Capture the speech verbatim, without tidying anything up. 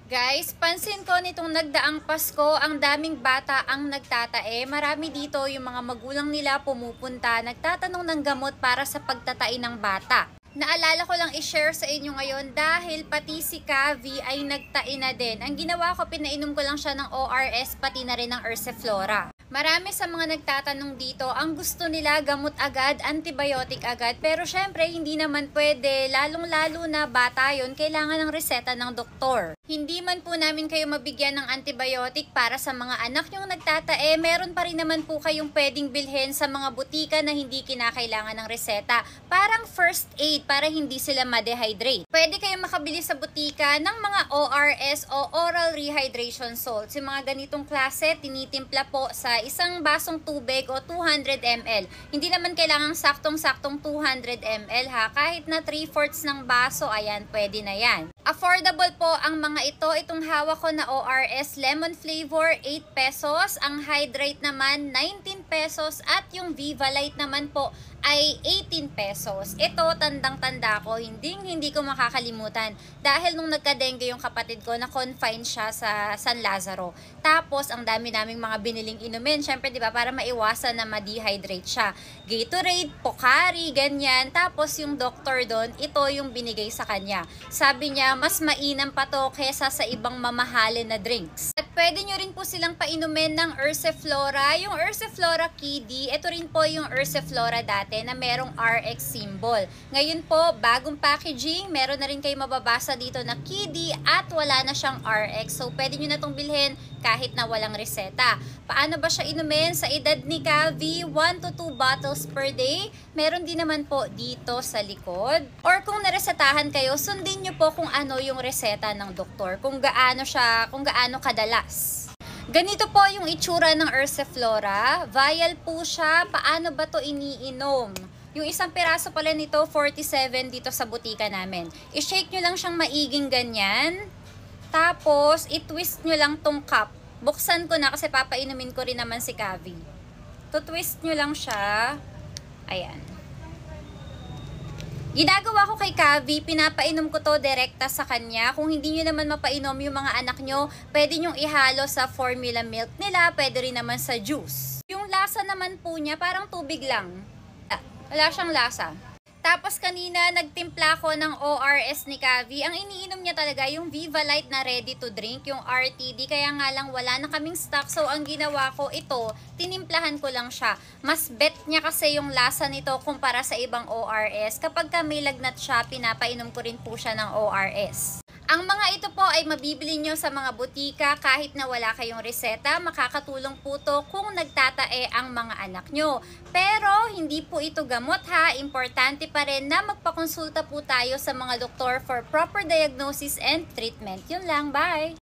Guys, pansin ko nitong nagdaang Pasko, ang daming bata ang nagtatae. Marami dito yung mga magulang nila pumupunta, nagtatanong ng gamot para sa pagtatai ng bata. Naalala ko lang i-share sa inyo ngayon dahil pati si Kavi ay nagtai na din. Ang ginawa ko, pinainom ko lang siya ng O R S pati na rin ng Ursiflora. Marami sa mga nagtatanong dito, ang gusto nila gamot agad, antibiotic agad. Pero syempre, hindi naman pwede, lalong-lalo na bata yun, kailangan ng reseta ng doktor. Hindi man po namin kayo mabigyan ng antibiotic para sa mga anak yung nagtatae, meron pa rin naman po kayong pwedeng bilhin sa mga butika na hindi kinakailangan ng reseta. Parang first aid para hindi sila ma-dehydrate. Pwede kayong makabili sa butika ng mga O R S o oral rehydration salts. Yung mga ganitong klase, tinitimpla po sa isang basong tubig o two hundred milliliters. Hindi naman kailangang saktong-saktong two hundred milliliters ha. Kahit na three fourths ng baso, ayan, pwede na yan. Affordable po ang mga ito. Itong hawak ko na O R S lemon flavor, eight pesos. Ang hydrate naman, nineteen pesos. At yung Viva Light naman po ay eighteen pesos. Ito, tandang-tanda ko, hindi hindi ko makakalimutan. Dahil nung nagka-dengue yung kapatid ko, na-confine siya sa San Lazaro. Tapos, ang dami naming mga biniling inumin. Syempre, di ba, para maiwasan na ma-dehydrate siya. Gatorade, Pocari, ganyan. Tapos, yung doctor doon, ito yung binigay sa kanya. Sabi niya, mas mainam pa to kesa sa ibang mamahalin na drinks. At pwede nyo rin po silang painumin ng Ursiflora. Yung Ursiflora Kiddy, ito rin po yung Ursiflora dati na merong R X symbol. Ngayon po, bagong packaging, meron na rin kayo mababasa dito na Kiddy at wala na siyang R X. So, pwede nyo na itong bilhin kahit na walang reseta. Paano ba siya inumin? Sa edad ni Kavi, one to two bottles per day. Meron din naman po dito sa likod. Or kung naresetahan kayo, sundin nyo po kung ano yung reseta ng doktor. Kung gaano siya, kung gaano kadalas. Ganito po yung itsura ng Ursiflora. Vial po siya. Paano ba to iniinom? Yung isang piraso pala nito, forty-seven dito sa butika namin. I-shake nyo lang siyang maiging ganyan. Tapos, i-twist nyo lang tong cup. Buksan ko na kasi papainumin ko rin naman si Kavi. To-twist nyo lang siya. Ayan. Ginagawa ko kay Kavi, pinapainom ko to direkta sa kanya. Kung hindi nyo naman mapainom yung mga anak nyo, pwede nyong ihalo sa formula milk nila, pwede rin naman sa juice. Yung lasa naman po niya, parang tubig lang. Ah, wala siyang lasa. Tapos kanina, nagtimpla ko ng O R S ni Kavi. Ang iniinom niya talaga yung Viva Light na ready to drink, yung R T D. Kaya nga lang wala na kaming stock. So, ang ginawa ko, ito, tinimplahan ko lang siya. Mas bet niya kasi yung lasa nito kumpara sa ibang O R S. Kapag ka may lagnat siya, pinapainom ko rin po siya ng O R S. Ang mga ito po ay mabibili nyo sa mga butika kahit na wala kayong reseta. Makakatulong po to kung nagtatae ang mga anak nyo. Pero hindi po ito gamot ha. Importante pa rin na magpakonsulta po tayo sa mga doktor for proper diagnosis and treatment. Yun lang, bye!